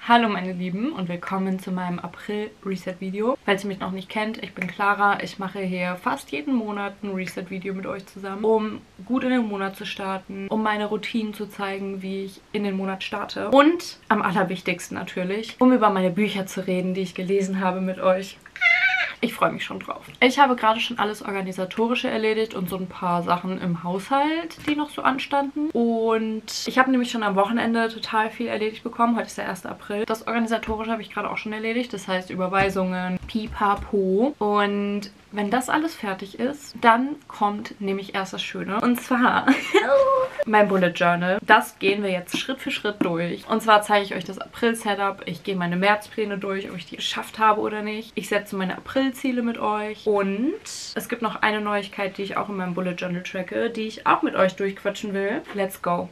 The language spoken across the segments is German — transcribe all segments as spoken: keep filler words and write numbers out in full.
Hallo meine Lieben und willkommen zu meinem April-Reset-Video. Falls ihr mich noch nicht kennt, ich bin Clara. Ich mache hier fast jeden Monat ein Reset-Video mit euch zusammen, um gut in den Monat zu starten, um meine Routinen zu zeigen, wie ich in den Monat starte. Und am allerwichtigsten natürlich, um über meine Bücher zu reden, die ich gelesen habe mit euch. Ich freue mich schon drauf. Ich habe gerade schon alles Organisatorische erledigt und so ein paar Sachen im Haushalt, die noch so anstanden. Und ich habe nämlich schon am Wochenende total viel erledigt bekommen. Heute ist der erste April. Das Organisatorische habe ich gerade auch schon erledigt. Das heißt Überweisungen, Pipapo. Und wenn das alles fertig ist, dann kommt nämlich erst das Schöne. Und zwar mein Bullet Journal. Das gehen wir jetzt Schritt für Schritt durch. Und zwar zeige ich euch das April-Setup. Ich gehe meine Märzpläne durch, ob ich die geschafft habe oder nicht. Ich setze meine April-Ziele mit euch. Und es gibt noch eine Neuigkeit, die ich auch in meinem Bullet Journal tracke, die ich auch mit euch durchquatschen will. Let's go!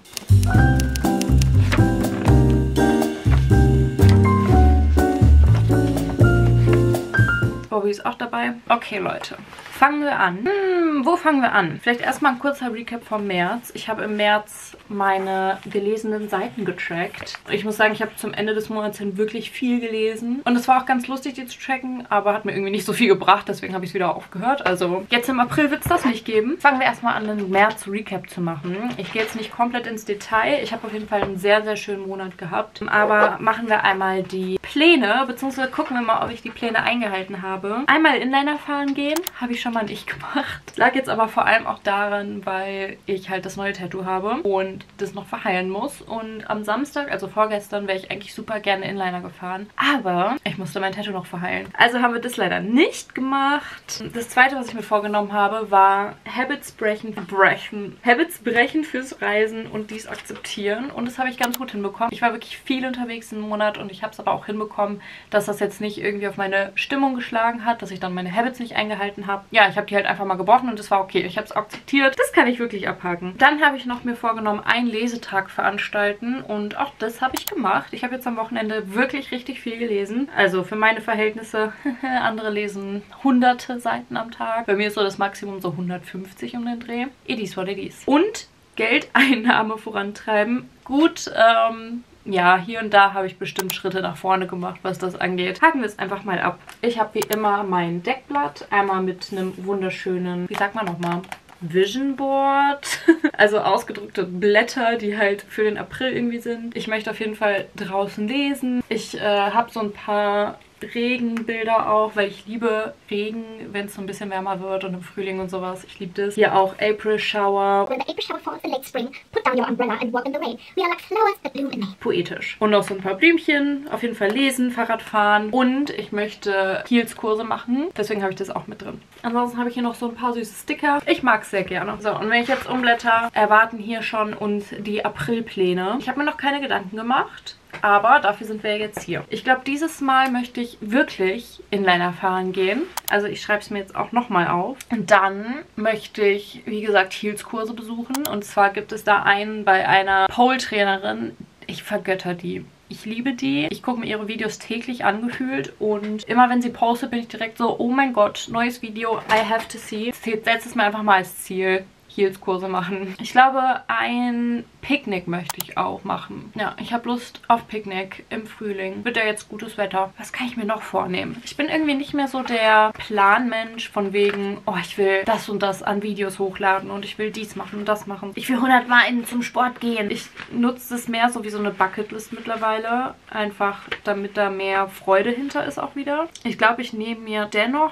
Bobby ist auch dabei. Okay, Leute. Fangen wir an. Hm, wo fangen wir an? Vielleicht erstmal ein kurzer Recap vom März. Ich habe im März meine gelesenen Seiten getrackt. Ich muss sagen, ich habe zum Ende des Monats hin wirklich viel gelesen. Und es war auch ganz lustig, die zu tracken, aber hat mir irgendwie nicht so viel gebracht. Deswegen habe ich es wieder aufgehört. Also jetzt im April wird es das nicht geben. Fangen wir erstmal an, einen März-Recap zu machen. Ich gehe jetzt nicht komplett ins Detail. Ich habe auf jeden Fall einen sehr, sehr schönen Monat gehabt. Aber machen wir einmal die Pläne, beziehungsweise gucken wir mal, ob ich die Pläne eingehalten habe. Einmal Inliner fahren gehen, habe ich schon mal nicht gemacht. Lag jetzt aber vor allem auch daran, weil ich halt das neue Tattoo habe und das noch verheilen muss. Und am Samstag, also vorgestern, wäre ich eigentlich super gerne Inliner gefahren. Aber ich musste mein Tattoo noch verheilen. Also haben wir das leider nicht gemacht. Das zweite, was ich mir vorgenommen habe, war Habits brechen, brechen, Habits brechen fürs Reisen und dies akzeptieren. Und das habe ich ganz gut hinbekommen. Ich war wirklich viel unterwegs im Monat und ich habe es aber auch hinbekommen, dass das jetzt nicht irgendwie auf meine Stimmung geschlagen hat, dass ich dann meine Habits nicht eingehalten habe. Ja, ich habe die halt einfach mal gebrochen und das war okay. Ich habe es akzeptiert. Das kann ich wirklich abhaken. Dann habe ich noch mir vorgenommen, einen Lesetag veranstalten und auch das habe ich gemacht. Ich habe jetzt am Wochenende wirklich richtig viel gelesen. Also für meine Verhältnisse, andere lesen hunderte Seiten am Tag. Bei mir ist so das Maximum so hundertfünfzig um den Dreh. It is what it is. Und Geldeinnahme vorantreiben. Gut, ähm... ja, hier und da habe ich bestimmt Schritte nach vorne gemacht, was das angeht. Haken wir es einfach mal ab. Ich habe wie immer mein Deckblatt. Einmal mit einem wunderschönen, wie sagt man nochmal, Vision Board. Also ausgedruckte Blätter, die halt für den April irgendwie sind. Ich möchte auf jeden Fall draußen lesen. Ich äh, habe so ein paar Regenbilder auch, weil ich liebe Regen, wenn es so ein bisschen wärmer wird und im Frühling und sowas. Ich liebe das. Hier auch April Shower. When the April shower falls in late spring, put down your umbrella and walk in the rain. We are like flowers that bloom in May. Poetisch. Und noch so ein paar Blümchen. Auf jeden Fall lesen, Fahrrad fahren. Und ich möchte Heels-Kurse machen. Deswegen habe ich das auch mit drin. Ansonsten habe ich hier noch so ein paar süße Sticker. Ich mag es sehr gerne. So, und wenn ich jetzt umblätter, erwarten hier schon uns die Aprilpläne. Ich habe mir noch keine Gedanken gemacht. Aber dafür sind wir jetzt hier. Ich glaube, dieses Mal möchte ich wirklich Inliner fahren gehen. Also ich schreibe es mir jetzt auch nochmal auf. Und dann möchte ich, wie gesagt, Heels-Kurse besuchen. Und zwar gibt es da einen bei einer Pole-Trainerin. Ich vergötter die. Ich liebe die. Ich gucke mir ihre Videos täglich angefühlt. Und immer wenn sie postet, bin ich direkt so, oh mein Gott, neues Video, I have to see. Ich setze es mir einfach mal als Ziel. Heels-Kurse machen. Ich glaube, ein Picknick möchte ich auch machen. Ja, ich habe Lust auf Picknick im Frühling. Wird ja jetzt gutes Wetter. Was kann ich mir noch vornehmen? Ich bin irgendwie nicht mehr so der Planmensch von wegen, oh, ich will das und das an Videos hochladen und ich will dies machen und das machen. Ich will hundert Mal in, zum Sport gehen. Ich nutze es mehr so wie so eine Bucketlist mittlerweile. Einfach, damit da mehr Freude hinter ist auch wieder. Ich glaube, ich nehme mir dennoch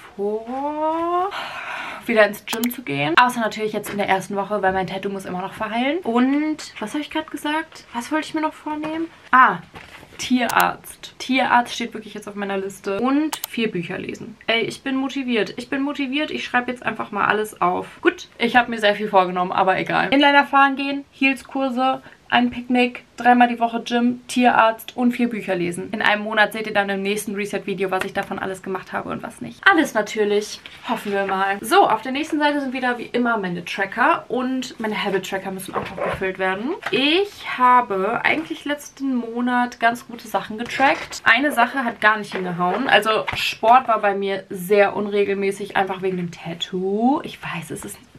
vor, wieder ins Gym zu gehen. Außer natürlich jetzt in der ersten Woche, weil mein Tattoo muss immer noch verheilen. Und, was habe ich gerade gesagt? Was wollte ich mir noch vornehmen? Ah, Tierarzt. Tierarzt steht wirklich jetzt auf meiner Liste. Und vier Bücher lesen. Ey, ich bin motiviert. Ich bin motiviert. Ich schreibe jetzt einfach mal alles auf. Gut, ich habe mir sehr viel vorgenommen, aber egal. Inliner fahren gehen, Heels-Kurse, ein Picknick, dreimal die Woche Gym, Tierarzt und vier Bücher lesen. In einem Monat seht ihr dann im nächsten Reset-Video, was ich davon alles gemacht habe und was nicht. Alles natürlich. Hoffen wir mal. So, auf der nächsten Seite sind wieder wie immer meine Tracker und meine Habit-Tracker müssen auch noch gefüllt werden. Ich habe eigentlich letzten Monat ganz gute Sachen getrackt. Eine Sache hat gar nicht hingehauen. Also Sport war bei mir sehr unregelmäßig, einfach wegen dem Tattoo. Ich weiß, es ist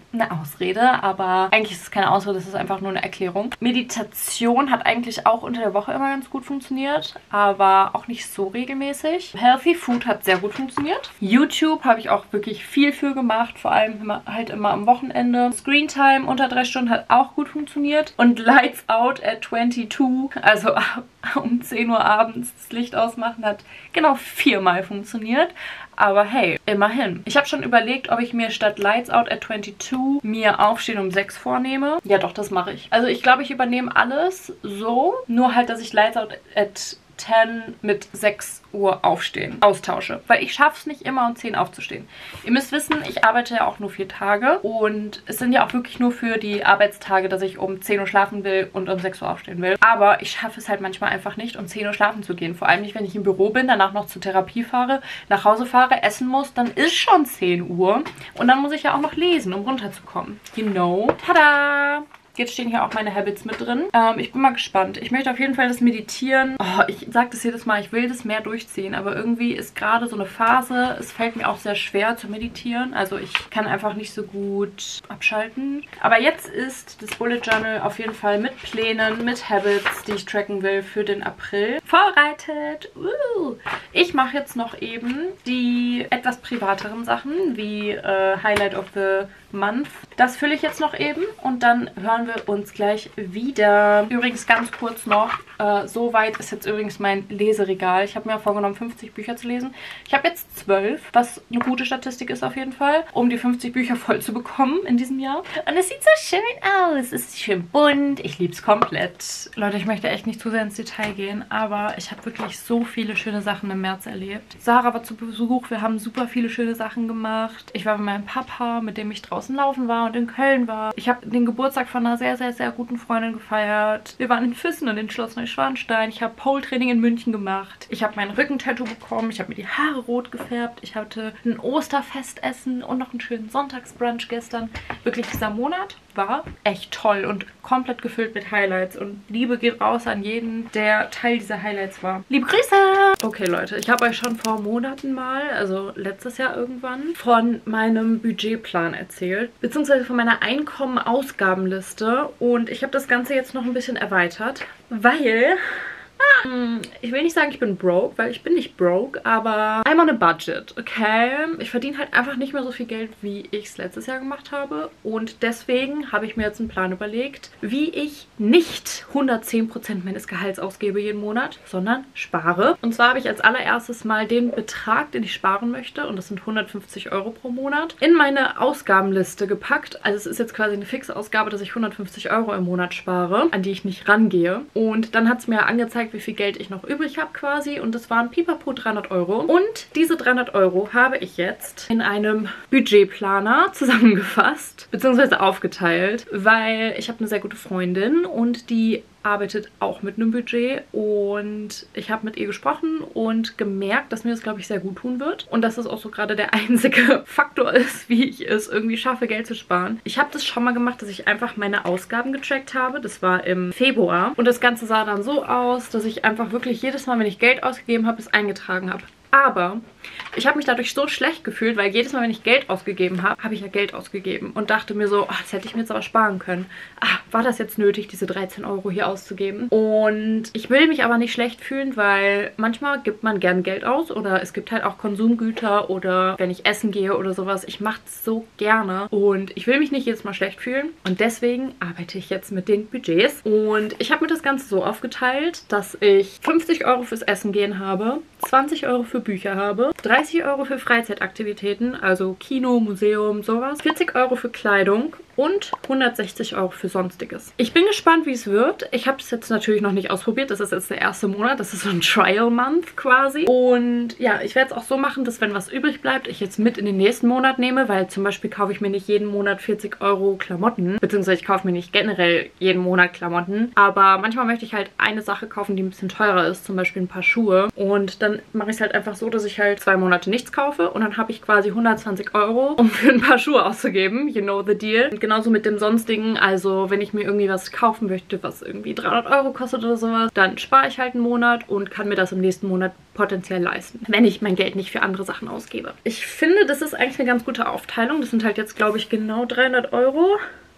eine Ausrede, aber eigentlich ist es keine Ausrede, es ist einfach nur eine Erklärung. Meditation hat eigentlich auch unter der Woche immer ganz gut funktioniert, aber auch nicht so regelmäßig. Healthy Food hat sehr gut funktioniert. YouTube habe ich auch wirklich viel für gemacht, vor allem immer, halt immer am Wochenende. Screen Time unter drei Stunden hat auch gut funktioniert. Und Lights Out at zweiundzwanzig, also um zehn Uhr abends das Licht ausmachen, hat genau viermal funktioniert. Aber hey, immerhin. Ich habe schon überlegt, ob ich mir statt Lights Out at zweiundzwanzig mir Aufstehen um sechs vornehme. Ja doch, das mache ich. Also ich glaube, ich übernehme alles so, nur halt, dass ich Lights Out at zehn mit sechs Uhr aufstehen austausche. Weil ich schaffe es nicht immer, um zehn aufzustehen. Ihr müsst wissen, ich arbeite ja auch nur vier Tage und es sind ja auch wirklich nur für die Arbeitstage, dass ich um zehn Uhr schlafen will und um sechs Uhr aufstehen will. Aber ich schaffe es halt manchmal einfach nicht, um zehn Uhr schlafen zu gehen. Vor allem nicht, wenn ich im Büro bin, danach noch zur Therapie fahre, nach Hause fahre, essen muss, dann ist schon zehn Uhr und dann muss ich ja auch noch lesen, um runterzukommen. You know? Tada! Jetzt stehen hier auch meine Habits mit drin. Ähm, ich bin mal gespannt. Ich möchte auf jeden Fall das Meditieren. Oh, ich sage das jedes Mal, ich will das mehr durchziehen. Aber irgendwie ist gerade so eine Phase, es fällt mir auch sehr schwer zu meditieren. Also ich kann einfach nicht so gut abschalten. Aber jetzt ist das Bullet Journal auf jeden Fall mit Plänen, mit Habits, die ich tracken will für den April, vorbereitet. Uh. Ich mache jetzt noch eben die etwas privateren Sachen, wie äh, Highlight of the Month. Das fülle ich jetzt noch eben und dann hören wir uns gleich wieder. Übrigens ganz kurz noch, äh, so weit ist jetzt übrigens mein Leseregal. Ich habe mir vorgenommen, fünfzig Bücher zu lesen. Ich habe jetzt zwölf, was eine gute Statistik ist auf jeden Fall, um die fünfzig Bücher voll zu bekommen in diesem Jahr. Und es sieht so schön aus. Es ist schön bunt. Ich liebe es komplett. Leute, ich möchte echt nicht zu sehr ins Detail gehen, aber ich habe wirklich so viele schöne Sachen im März erlebt. Sarah war zu Besuch. Wir haben super viele schöne Sachen gemacht. Ich war mit meinem Papa, mit dem ich draußen laufen war und in Köln war. Ich habe den Geburtstag von einer sehr, sehr, sehr guten Freundin gefeiert. Wir waren in Füssen und in Schloss Neuschwanstein. Ich habe Pole-Training in München gemacht. Ich habe mein Rückentattoo bekommen. Ich habe mir die Haare rot gefärbt. Ich hatte ein Osterfestessen und noch einen schönen Sonntagsbrunch gestern. Wirklich, dieser Monat war echt toll und komplett gefüllt mit Highlights. Und Liebe geht raus an jeden, der Teil dieser Highlights war. Liebe Grüße! Okay, Leute, ich habe euch schon vor Monaten mal, also letztes Jahr irgendwann, von meinem Budgetplan erzählt. Beziehungsweise von meiner Einkommen-Ausgabenliste. Und ich habe das Ganze jetzt noch ein bisschen erweitert, weil... Ich will nicht sagen, ich bin broke, weil ich bin nicht broke, aber I'm on a budget, okay? Ich verdiene halt einfach nicht mehr so viel Geld, wie ich es letztes Jahr gemacht habe. Und deswegen habe ich mir jetzt einen Plan überlegt, wie ich nicht hundertzehn Prozent meines Gehalts ausgebe jeden Monat, sondern spare. Und zwar habe ich als allererstes mal den Betrag, den ich sparen möchte, und das sind hundertfünfzig Euro pro Monat, in meine Ausgabenliste gepackt. Also es ist jetzt quasi eine fixe Ausgabe, dass ich hundertfünfzig Euro im Monat spare, an die ich nicht rangehe. Und dann hat es mir angezeigt, wie viel Geld ich noch übrig habe quasi, und das waren pipapo dreihundert Euro. Und diese dreihundert Euro habe ich jetzt in einem Budgetplaner zusammengefasst, beziehungsweise aufgeteilt, weil ich habe eine sehr gute Freundin und die arbeitet auch mit einem Budget, und ich habe mit ihr gesprochen und gemerkt, dass mir das, glaube ich, sehr gut tun wird und dass das auch so gerade der einzige Faktor ist, wie ich es irgendwie schaffe, Geld zu sparen. Ich habe das schon mal gemacht, dass ich einfach meine Ausgaben getrackt habe. Das war im Februar und das Ganze sah dann so aus, dass ich einfach wirklich jedes Mal, wenn ich Geld ausgegeben habe, es eingetragen habe. Aber ich habe mich dadurch so schlecht gefühlt, weil jedes Mal, wenn ich Geld ausgegeben habe, habe ich ja Geld ausgegeben und dachte mir so, ach, das hätte ich mir jetzt aber sparen können. Ah, war das jetzt nötig, diese dreizehn Euro hier auszugeben? Und ich will mich aber nicht schlecht fühlen, weil manchmal gibt man gern Geld aus oder es gibt halt auch Konsumgüter oder wenn ich essen gehe oder sowas. Ich mache es so gerne und ich will mich nicht jedes Mal schlecht fühlen und deswegen arbeite ich jetzt mit den Budgets. Und ich habe mir das Ganze so aufgeteilt, dass ich fünfzig Euro fürs Essen gehen habe, zwanzig Euro für Bücher habe, dreißig Euro für Freizeitaktivitäten, also Kino, Museum, sowas, vierzig Euro für Kleidung und hundertsechzig Euro für Sonstiges. Ich bin gespannt, wie es wird. Ich habe es jetzt natürlich noch nicht ausprobiert. Das ist jetzt der erste Monat. Das ist so ein Trial-Month quasi. Und ja, ich werde es auch so machen, dass wenn was übrig bleibt, ich jetzt mit in den nächsten Monat nehme, weil zum Beispiel kaufe ich mir nicht jeden Monat vierzig Euro Klamotten, beziehungsweise ich kaufe mir nicht generell jeden Monat Klamotten, aber manchmal möchte ich halt eine Sache kaufen, die ein bisschen teurer ist, zum Beispiel ein paar Schuhe, und dann mache ich es halt einfach so, dass ich halt zwei Monate nichts kaufe und dann habe ich quasi hundertzwanzig Euro, um für ein paar Schuhe auszugeben. You know the deal. Und genauso mit dem Sonstigen. Also wenn ich mir irgendwie was kaufen möchte, was irgendwie dreihundert Euro kostet oder sowas, dann spare ich halt einen Monat und kann mir das im nächsten Monat potenziell leisten, wenn ich mein Geld nicht für andere Sachen ausgebe. Ich finde, das ist eigentlich eine ganz gute Aufteilung. Das sind halt jetzt, glaube ich, genau dreihundert Euro.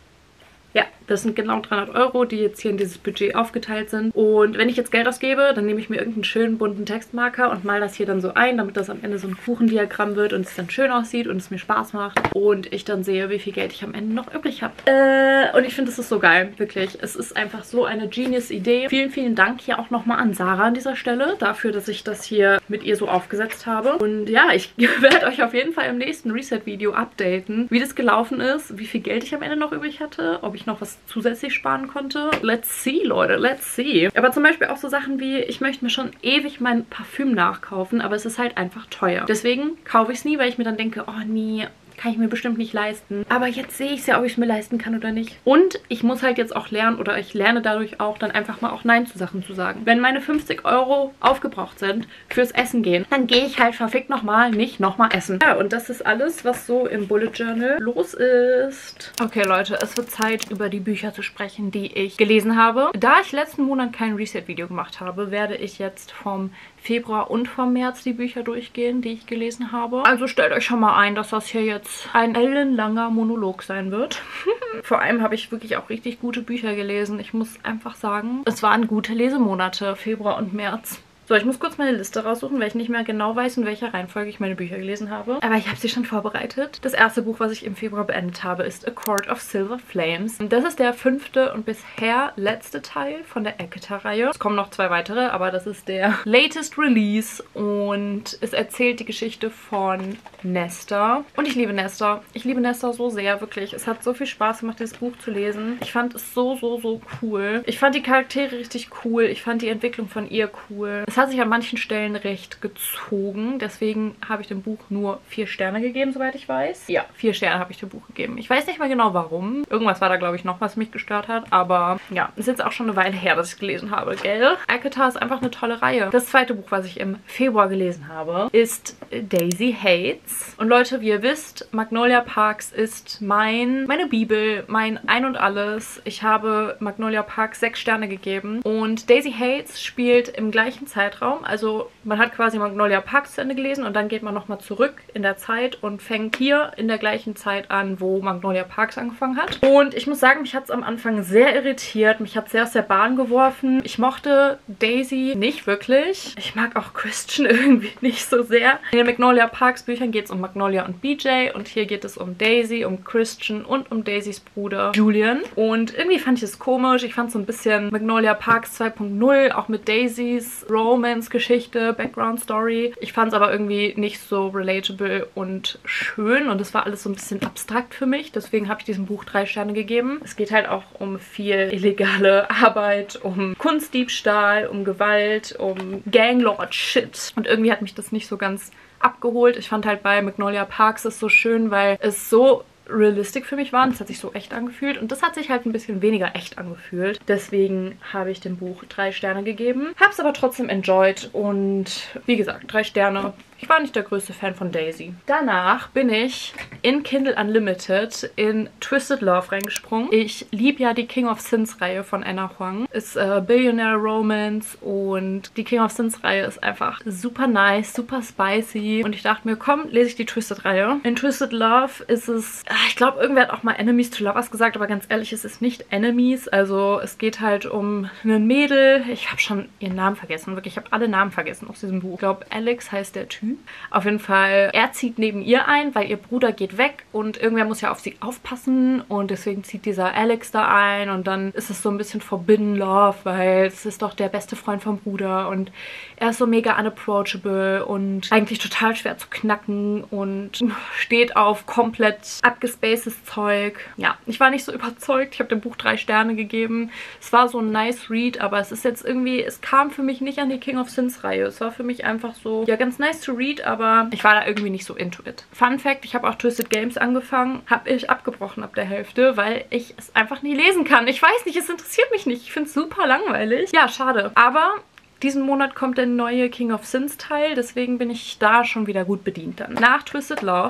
Ja, das sind genau dreihundert Euro, die jetzt hier in dieses Budget aufgeteilt sind. Und wenn ich jetzt Geld ausgebe, dann nehme ich mir irgendeinen schönen bunten Textmarker und mal das hier dann so ein, damit das am Ende so ein Kuchendiagramm wird und es dann schön aussieht und es mir Spaß macht. Und ich dann sehe, wie viel Geld ich am Ende noch übrig habe. Äh, und ich finde, das ist so geil, wirklich. Es ist einfach so eine Genius-Idee. Vielen, vielen Dank hier auch nochmal an Sarah an dieser Stelle dafür, dass ich das hier mit ihr so aufgesetzt habe. Und ja, ich werde euch auf jeden Fall im nächsten Reset-Video updaten, wie das gelaufen ist, wie viel Geld ich am Ende noch übrig hatte, ob ich noch was zusätzlich sparen konnte. Let's see, Leute, let's see. Aber zum Beispiel auch so Sachen wie, ich möchte mir schon ewig mein Parfüm nachkaufen, aber es ist halt einfach teuer. Deswegen kaufe ich es nie, weil ich mir dann denke, oh nee, kann ich mir bestimmt nicht leisten. Aber jetzt sehe ich es ja, ob ich es mir leisten kann oder nicht. Und ich muss halt jetzt auch lernen, oder ich lerne dadurch auch, dann einfach mal auch Nein zu Sachen zu sagen. Wenn meine fünfzig Euro aufgebraucht sind fürs Essen gehen, dann gehe ich halt verfickt nochmal nicht nochmal essen. Ja, und das ist alles, was so im Bullet Journal los ist. Okay, Leute, es wird Zeit, über die Bücher zu sprechen, die ich gelesen habe. Da ich letzten Monat kein Reset-Video gemacht habe, werde ich jetzt vom Februar und vom März die Bücher durchgehen, die ich gelesen habe. Also stellt euch schon mal ein, dass das hier jetzt ein ellenlanger Monolog sein wird. Vor allem habe ich wirklich auch richtig gute Bücher gelesen. Ich muss einfach sagen, es waren gute Lesemonate, Februar und März. So, ich muss kurz meine Liste raussuchen, weil ich nicht mehr genau weiß, in welcher Reihenfolge ich meine Bücher gelesen habe. Aber ich habe sie schon vorbereitet. Das erste Buch, was ich im Februar beendet habe, ist A Court of Silver Flames. Das ist der fünfte und bisher letzte Teil von der Eketa-Reihe. Es kommen noch zwei weitere, aber das ist der latest Release. Und es erzählt die Geschichte von Nesta. Und ich liebe Nesta. Ich liebe Nesta so sehr, wirklich. Es hat so viel Spaß gemacht, dieses Buch zu lesen. Ich fand es so, so, so cool. Ich fand die Charaktere richtig cool. Ich fand die Entwicklung von ihr cool. Es hat sich an manchen Stellen recht gezogen. Deswegen habe ich dem Buch nur vier Sterne gegeben, soweit ich weiß. Ja, vier Sterne habe ich dem Buch gegeben. Ich weiß nicht mehr genau warum. Irgendwas war da, glaube ich, noch, was mich gestört hat. Aber ja, es ist jetzt auch schon eine Weile her, dass ich gelesen habe, gell? Eketa ist einfach eine tolle Reihe. Das zweite Buch, was ich im Februar gelesen habe, ist Daisy Hates. Und Leute, wie ihr wisst, Magnolia Parks ist mein, meine Bibel, mein Ein und Alles. Ich habe Magnolia Parks sechs Sterne gegeben. Und Daisy Hates spielt im gleichen Zeitraum. Also man hat quasi Magnolia Parks zu Ende gelesen und dann geht man nochmal zurück in der Zeit und fängt hier in der gleichen Zeit an, wo Magnolia Parks angefangen hat. Und ich muss sagen, mich hat es am Anfang sehr irritiert. Mich hat es sehr aus der Bahn geworfen. Ich mochte Daisy nicht wirklich. Ich mag auch Christian irgendwie nicht so sehr. In den Magnolia Parks Büchern geht es um Magnolia und B J und hier geht es um Daisy, um Christian und um Daisys Bruder Julian. Und irgendwie fand ich es komisch. Ich fand es so ein bisschen Magnolia Parks zwei Punkt null, auch mit Daisys Romance-Geschichte, Background-Story. Ich fand es aber irgendwie nicht so relatable und schön und es war alles so ein bisschen abstrakt für mich. Deswegen habe ich diesem Buch drei Sterne gegeben. Es geht halt auch um viel illegale Arbeit, um Kunstdiebstahl, um Gewalt, um Ganglord-Shit. Und irgendwie hat mich das nicht so ganz abgeholt. Ich fand halt bei Magnolia Parks es so schön, weil es so realistisch für mich waren. Das hat sich so echt angefühlt und das hat sich halt ein bisschen weniger echt angefühlt. Deswegen habe ich dem Buch drei Sterne gegeben. Habe es aber trotzdem enjoyed und wie gesagt, drei Sterne. Ich war nicht der größte Fan von Daisy. Danach bin ich in Kindle Unlimited in Twisted Love reingesprungen. Ich liebe ja die King of Sins Reihe von Anna Huang. Ist äh, Billionaire Romance und die King of Sins Reihe ist einfach super nice, super spicy. Und ich dachte mir, komm, lese ich die Twisted Reihe. In Twisted Love ist es, ich glaube, irgendwer hat auch mal Enemies to Lovers gesagt, aber ganz ehrlich, es ist nicht Enemies. Also es geht halt um ein Mädel. Ich habe schon ihren Namen vergessen. Wirklich, ich habe alle Namen vergessen aus diesem Buch. Ich glaube, Alex heißt der Typ. Auf jeden Fall, er zieht neben ihr ein, weil ihr Bruder geht weg und irgendwer muss ja auf sie aufpassen und deswegen zieht dieser Alex da ein und dann ist es so ein bisschen Forbidden Love, weil es ist doch der beste Freund vom Bruder und er ist so mega unapproachable und eigentlich total schwer zu knacken und steht auf komplett abgespacedes Zeug. Ja, ich war nicht so überzeugt. Ich habe dem Buch drei Sterne gegeben. Es war so ein nice Read, aber es ist jetzt irgendwie, es kam für mich nicht an die King of Sins Reihe. Es war für mich einfach so, ja, ganz nice to read, aber ich war da irgendwie nicht so into it. Fun Fact, ich habe auch Twisted Games angefangen, habe ich abgebrochen ab der Hälfte, weil ich es einfach nie lesen kann. Ich weiß nicht, es interessiert mich nicht. Ich finde es super langweilig. Ja, schade. Aber diesen Monat kommt der neue King of Sins Teil, deswegen bin ich da schon wieder gut bedient dann. Nach Twisted Love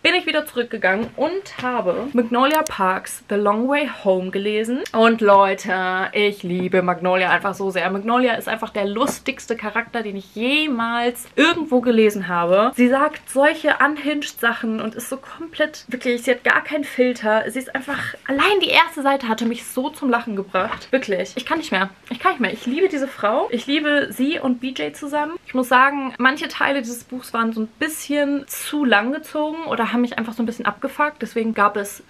bin ich wieder zurückgegangen und habe Magnolia Parks The Long Way Home gelesen. Und Leute, ich liebe Magnolia einfach so sehr. Magnolia ist einfach der lustigste Charakter, den ich jemals irgendwo gelesen habe. Sie sagt solche unhinged Sachen und ist so komplett, wirklich, sie hat gar keinen Filter. Sie ist einfach, allein die erste Seite hatte mich so zum Lachen gebracht. Wirklich, ich kann nicht mehr. Ich kann nicht mehr. Ich liebe diese Frau. Ich liebe sie und B J zusammen. Ich muss sagen, manche Teile dieses Buchs waren so ein bisschen zu lang gezogen oder haben mich einfach so ein bisschen abgefuckt. Deswegen gab es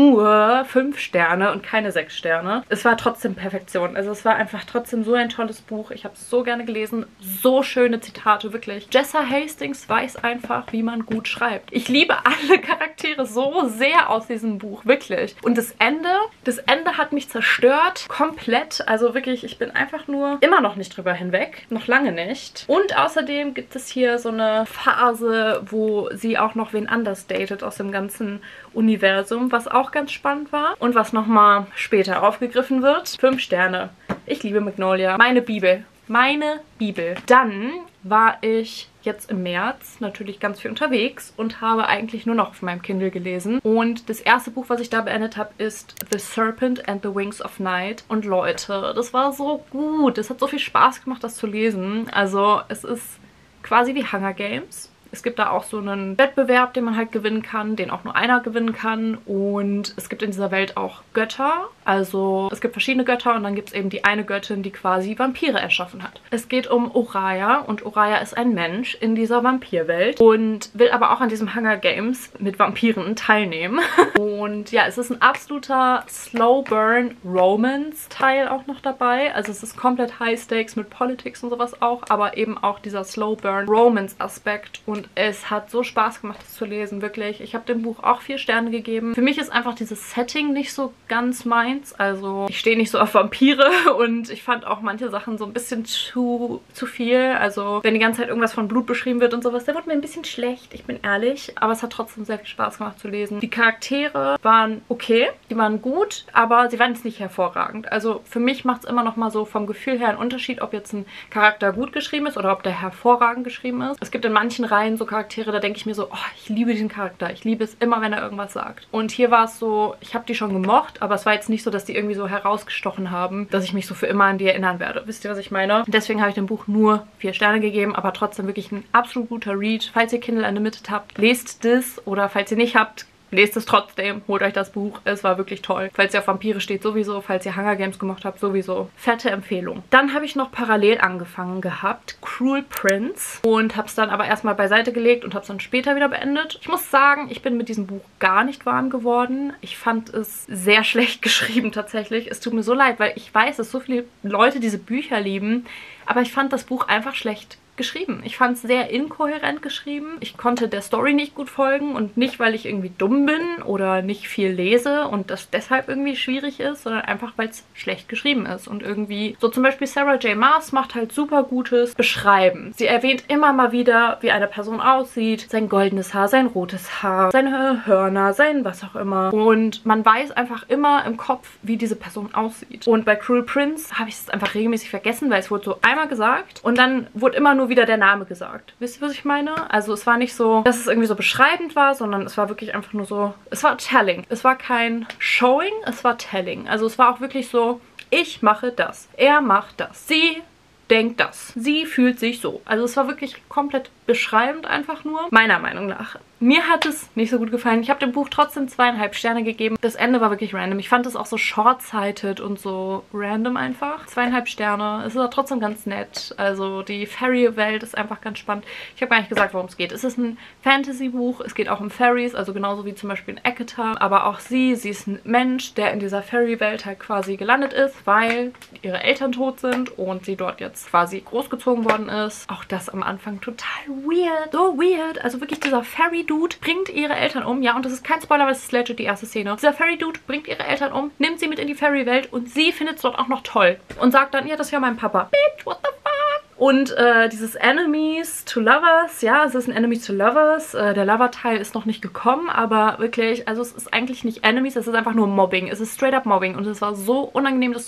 nur fünf Sterne und keine sechs Sterne. Es war trotzdem Perfektion. Also es war einfach trotzdem so ein tolles Buch. Ich habe es so gerne gelesen. So schöne Zitate, wirklich. Jessa Hastings weiß einfach, wie man gut schreibt. Ich liebe alle Charaktere so sehr aus diesem Buch, wirklich. Und das Ende, das Ende hat mich zerstört. Komplett. Also wirklich, ich bin einfach nur immer noch nicht drüber hinweg. Noch lange nicht. Und außerdem gibt es hier so eine Phase, wo sie auch noch wen anders datet aus dem ganzen Universum, was auch ganz spannend war und was nochmal später aufgegriffen wird. Fünf Sterne. Ich liebe Magnolia. Meine Bibel. Meine Bibel. Dann war ich jetzt im März natürlich ganz viel unterwegs und habe eigentlich nur noch auf meinem Kindle gelesen. Und das erste Buch, was ich da beendet habe, ist The Serpent and the Wings of Night. Und Leute, das war so gut. Es hat so viel Spaß gemacht, das zu lesen. Also es ist quasi wie Hunger Games. Es gibt da auch so einen Wettbewerb, den man halt gewinnen kann, den auch nur einer gewinnen kann. Und es gibt in dieser Welt auch Götter. Also es gibt verschiedene Götter und dann gibt es eben die eine Göttin, die quasi Vampire erschaffen hat. Es geht um Oraya und Oraya ist ein Mensch in dieser Vampirwelt und will aber auch an diesem Hunger Games mit Vampiren teilnehmen. Und ja, es ist ein absoluter Slow Burn Romance Teil auch noch dabei. Also es ist komplett High Stakes mit Politics und sowas auch, aber eben auch dieser Slow Burn Romance Aspekt. Und es hat so Spaß gemacht, das zu lesen, wirklich. Ich habe dem Buch auch vier Sterne gegeben. Für mich ist einfach dieses Setting nicht so ganz meins. Also ich stehe nicht so auf Vampire und ich fand auch manche Sachen so ein bisschen zu, zu viel. Also wenn die ganze Zeit irgendwas von Blut beschrieben wird und sowas, da wurde mir ein bisschen schlecht, ich bin ehrlich. Aber es hat trotzdem sehr viel Spaß gemacht zu lesen. Die Charaktere waren okay, die waren gut, aber sie waren jetzt nicht hervorragend. Also für mich macht es immer noch mal so vom Gefühl her einen Unterschied, ob jetzt ein Charakter gut geschrieben ist oder ob der hervorragend geschrieben ist. Es gibt in manchen Reihen so Charaktere, da denke ich mir so, oh, ich liebe diesen Charakter. Ich liebe es immer, wenn er irgendwas sagt. Und hier war es so, ich habe die schon gemocht, aber es war jetzt nicht so, dass die irgendwie so herausgestochen haben, dass ich mich so für immer an die erinnern werde. Wisst ihr, was ich meine? Und deswegen habe ich dem Buch nur vier Sterne gegeben, aber trotzdem wirklich ein absolut guter Read. Falls ihr Kindle Unlimited habt, lest das. Oder falls ihr nicht habt, lest es trotzdem, holt euch das Buch, es war wirklich toll. Falls ihr auf Vampire steht, sowieso. Falls ihr Hunger Games gemocht habt, sowieso. Fette Empfehlung. Dann habe ich noch parallel angefangen gehabt, Cruel Prince. Und habe es dann aber erstmal beiseite gelegt und habe es dann später wieder beendet. Ich muss sagen, ich bin mit diesem Buch gar nicht warm geworden. Ich fand es sehr schlecht geschrieben tatsächlich. Es tut mir so leid, weil ich weiß, dass so viele Leute diese Bücher lieben. Aber ich fand das Buch einfach schlecht geschrieben. Ich fand es sehr inkohärent geschrieben. Ich konnte der Story nicht gut folgen und nicht, weil ich irgendwie dumm bin oder nicht viel lese und das deshalb irgendwie schwierig ist, sondern einfach, weil es schlecht geschrieben ist und irgendwie so zum Beispiel Sarah J. Maas macht halt super gutes Beschreiben. Sie erwähnt immer mal wieder, wie eine Person aussieht, sein goldenes Haar, sein rotes Haar, seine Hörner, sein was auch immer und man weiß einfach immer im Kopf, wie diese Person aussieht. Und bei Cruel Prince habe ich es einfach regelmäßig vergessen, weil es wurde so einmal gesagt und dann wurde immer nur wieder der Name gesagt. Wisst ihr, was ich meine? Also es war nicht so, dass es irgendwie so beschreibend war, sondern es war wirklich einfach nur so, es war Telling. Es war kein Showing, es war Telling. Also es war auch wirklich so, ich mache das, er macht das, sie denkt das, sie fühlt sich so. Also es war wirklich komplett beschreibend einfach nur, meiner Meinung nach. Mir hat es nicht so gut gefallen. Ich habe dem Buch trotzdem zweieinhalb Sterne gegeben. Das Ende war wirklich random. Ich fand es auch so short-sighted und so random einfach. Zweieinhalb Sterne. Es ist aber trotzdem ganz nett. Also die Fairy-Welt ist einfach ganz spannend. Ich habe gar nicht gesagt, worum es geht. Es ist ein Fantasy-Buch. Es geht auch um Fairies, also genauso wie zum Beispiel in Eketa. Aber auch sie, sie ist ein Mensch, der in dieser Fairy-Welt halt quasi gelandet ist, weil ihre Eltern tot sind und sie dort jetzt quasi großgezogen worden ist. Auch das am Anfang total weird. So weird. Also wirklich dieser Fairy-Dude bringt ihre Eltern um. Ja, und das ist kein Spoiler, weil es ist legit die erste Szene. Dieser Fairy-Dude bringt ihre Eltern um, nimmt sie mit in die Fairy-Welt und sie findet es dort auch noch toll. Und sagt dann, ja, das ist ja mein Papa. Bitch, what the fuck? Und äh, dieses Enemies to Lovers, ja, es ist ein Enemies to Lovers. Äh, der Lover-Teil ist noch nicht gekommen, aber wirklich, also es ist eigentlich nicht Enemies, es ist einfach nur Mobbing. Es ist straight up Mobbing und es war so unangenehm, das zu lesen.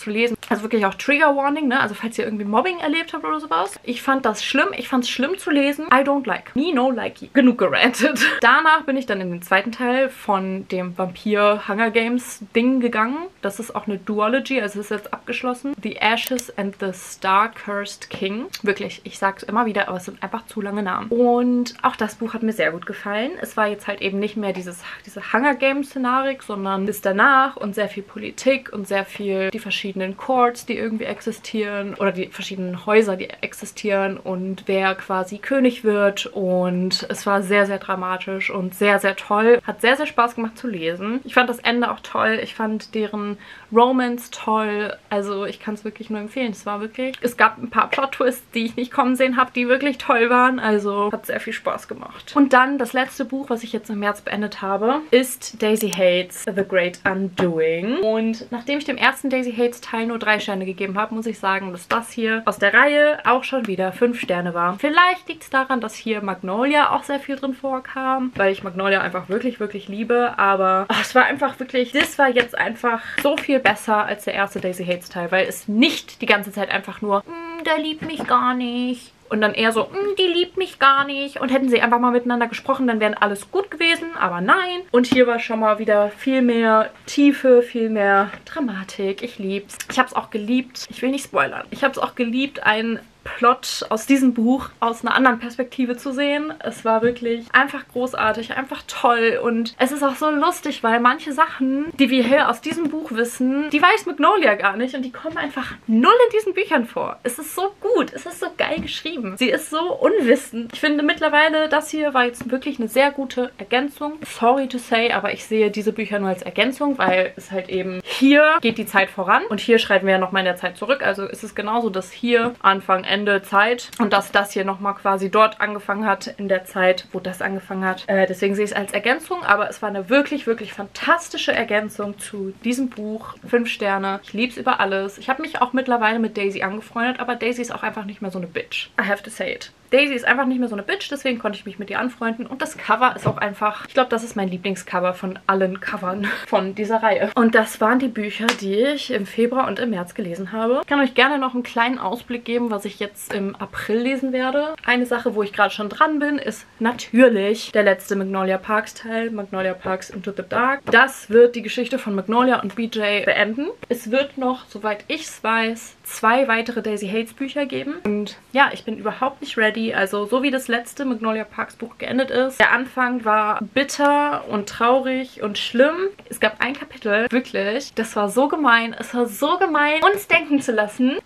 Also wirklich auch Trigger Warning, ne? Also falls ihr irgendwie Mobbing erlebt habt oder sowas. Ich fand das schlimm. Ich fand es schlimm zu lesen. I don't like. Me no likey. Genug gerantet. Danach bin ich dann in den zweiten Teil von dem Vampir Hunger Games Ding gegangen. Das ist auch eine Duology, also ist jetzt abgeschlossen. The Ashes and the Star-Cursed King. Wirklich, ich sag's immer wieder, aber es sind einfach zu lange Namen. Und auch das Buch hat mir sehr gut gefallen. Es war jetzt halt eben nicht mehr dieses, diese Hunger Games Szenarik, sondern bis danach und sehr viel Politik und sehr viel die verschiedenen Courts, die irgendwie existieren oder die verschiedenen Häuser, die existieren und wer quasi König wird. Und es war sehr, sehr dramatisch und sehr, sehr toll. Hat sehr, sehr Spaß gemacht zu lesen. Ich fand das Ende auch toll. Ich fand deren Romance toll. Also ich kann es wirklich nur empfehlen. Es war wirklich... Es gab ein paar Plot-Twists, die ich nicht kommen sehen habe, die wirklich toll waren. Also hat sehr viel Spaß gemacht. Und dann das letzte Buch, was ich jetzt im März beendet habe, ist Daisy Hates The Great Undoing. Und nachdem ich dem ersten Daisy Hates Teil nur drei Sterne gegeben habe, muss ich sagen, dass das hier aus der Reihe auch schon wieder fünf Sterne war. Vielleicht liegt es daran, dass hier Magnolia auch sehr viel drin vorkam, weil ich Magnolia einfach wirklich, wirklich liebe. Aber oh, es war einfach wirklich, das war jetzt einfach so viel besser als der erste Daisy Hates Teil, weil es nicht die ganze Zeit einfach nur, der liebt mich gar nicht. Und dann eher so, die liebt mich gar nicht. Und hätten sie einfach mal miteinander gesprochen, dann wäre alles gut gewesen. Aber nein. Und hier war schon mal wieder viel mehr Tiefe, viel mehr Dramatik. Ich lieb's. Ich habe es auch geliebt. Ich will nicht spoilern. Ich habe es auch geliebt, ein Plot aus diesem Buch aus einer anderen Perspektive zu sehen. Es war wirklich einfach großartig, einfach toll und es ist auch so lustig, weil manche Sachen, die wir hier aus diesem Buch wissen, die weiß Magnolia gar nicht und die kommen einfach null in diesen Büchern vor. Es ist so gut, es ist so geil geschrieben. Sie ist so unwissend. Ich finde mittlerweile, das hier war jetzt wirklich eine sehr gute Ergänzung. Sorry to say, aber ich sehe diese Bücher nur als Ergänzung, weil es halt eben hier geht die Zeit voran und hier schreiten wir ja nochmal in der Zeit zurück. Also ist es genauso, dass hier Anfang, Ende Ende Zeit und dass das hier nochmal quasi dort angefangen hat, in der Zeit, wo das angefangen hat. Äh, deswegen sehe ich es als Ergänzung, aber es war eine wirklich, wirklich fantastische Ergänzung zu diesem Buch. Fünf Sterne. Ich liebe es über alles. Ich habe mich auch mittlerweile mit Daisy angefreundet, aber Daisy ist auch einfach nicht mehr so eine Bitch. I have to say it. Daisy ist einfach nicht mehr so eine Bitch, deswegen konnte ich mich mit ihr anfreunden. Und das Cover ist auch einfach, ich glaube, das ist mein Lieblingscover von allen Covern von dieser Reihe. Und das waren die Bücher, die ich im Februar und im März gelesen habe. Ich kann euch gerne noch einen kleinen Ausblick geben, was ich jetzt im April lesen werde. Eine Sache, wo ich gerade schon dran bin, ist natürlich der letzte Magnolia Parks Teil, Magnolia Parks Into the Dark. Das wird die Geschichte von Magnolia und B J beenden. Es wird noch, soweit ich es weiß, zwei weitere Daisy Hates Bücher geben. Und ja, ich bin überhaupt nicht ready. Also so wie das letzte Magnolia Parks Buch geendet ist. Der Anfang war bitter und traurig und schlimm. Es gab ein Kapitel, wirklich, das war so gemein. Es war so gemein, uns denken zu lassen,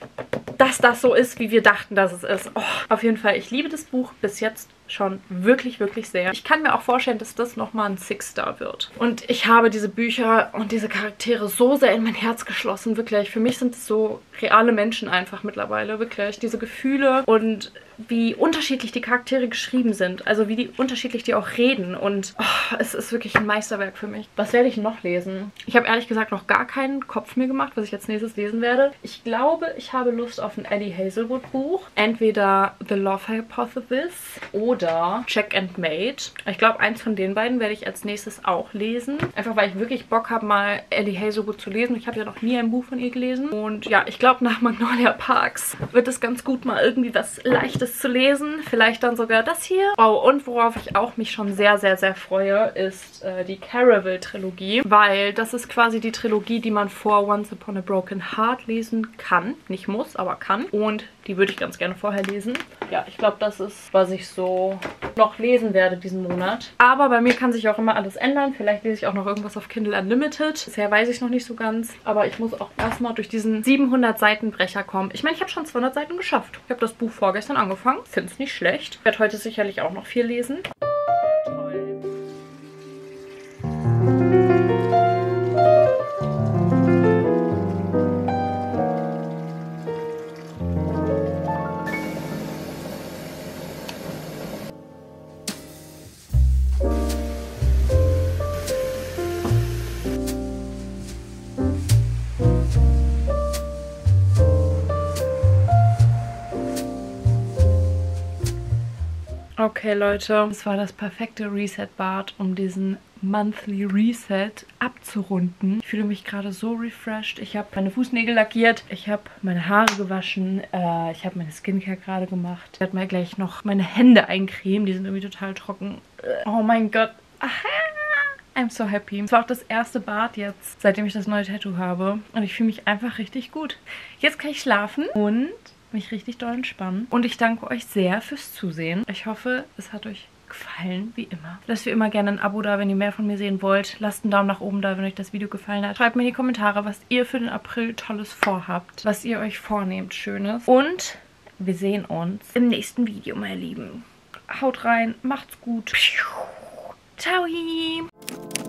dass das so ist, wie wir dachten, dass es ist. Oh, auf jeden Fall, ich liebe das Buch bis jetzt schon wirklich, wirklich sehr. Ich kann mir auch vorstellen, dass das nochmal ein Six-Star wird. Und ich habe diese Bücher und diese Charaktere so sehr in mein Herz geschlossen, wirklich. Für mich sind es so reale Menschen einfach mittlerweile, wirklich. Diese Gefühle und wie unterschiedlich die Charaktere geschrieben sind. Also wie die unterschiedlich die auch reden. Und oh, es ist wirklich ein Meisterwerk für mich. Was werde ich noch lesen? Ich habe ehrlich gesagt noch gar keinen Kopf mehr gemacht, was ich als nächstes lesen werde. Ich glaube, ich habe Lust auf ein Eddie Hazelwood Buch. Entweder The Love Hypothesis oder Check and Mate. Ich glaube, eins von den beiden werde ich als nächstes auch lesen. Einfach weil ich wirklich Bock habe, mal Eddie Hazelwood zu lesen. Ich habe ja noch nie ein Buch von ihr gelesen. Und ja, ich glaube, nach Magnolia Parks wird es ganz gut, mal irgendwie was Leichtes zu lesen. Vielleicht dann sogar das hier. Oh, und worauf ich auch mich schon sehr, sehr, sehr freue, ist äh, die Caraval-Trilogie. Weil das ist quasi die Trilogie, die man vor Once Upon a Broken Heart lesen kann. Nicht muss, aber kann. Und die würde ich ganz gerne vorher lesen. Ja, ich glaube, das ist, was ich so noch lesen werde diesen Monat. Aber bei mir kann sich auch immer alles ändern. Vielleicht lese ich auch noch irgendwas auf Kindle Unlimited. Bisher weiß ich noch nicht so ganz. Aber ich muss auch erstmal durch diesen siebenhundert Seiten Brecher kommen. Ich meine, ich habe schon zweihundert Seiten geschafft. Ich habe das Buch vorgestern angefangen. Finde es nicht schlecht. Ich werde heute sicherlich auch noch viel lesen. Toll. Okay, Leute, das war das perfekte Reset-Bad, um diesen Monthly Reset abzurunden. Ich fühle mich gerade so refreshed. Ich habe meine Fußnägel lackiert, ich habe meine Haare gewaschen, äh, ich habe meine Skincare gerade gemacht. Ich werde mir gleich noch meine Hände eincremen, die sind irgendwie total trocken. Oh mein Gott. Aha. I'm so happy. Es war auch das erste Bad jetzt, seitdem ich das neue Tattoo habe. Und ich fühle mich einfach richtig gut. Jetzt kann ich schlafen und mich richtig doll entspannen. Und ich danke euch sehr fürs Zusehen. Ich hoffe, es hat euch gefallen, wie immer. Lasst wie immer gerne ein Abo da, wenn ihr mehr von mir sehen wollt. Lasst einen Daumen nach oben da, wenn euch das Video gefallen hat. Schreibt mir in die Kommentare, was ihr für den April Tolles vorhabt. Was ihr euch vornehmt, Schönes. Und wir sehen uns im nächsten Video, meine Lieben. Haut rein, macht's gut. Ciao.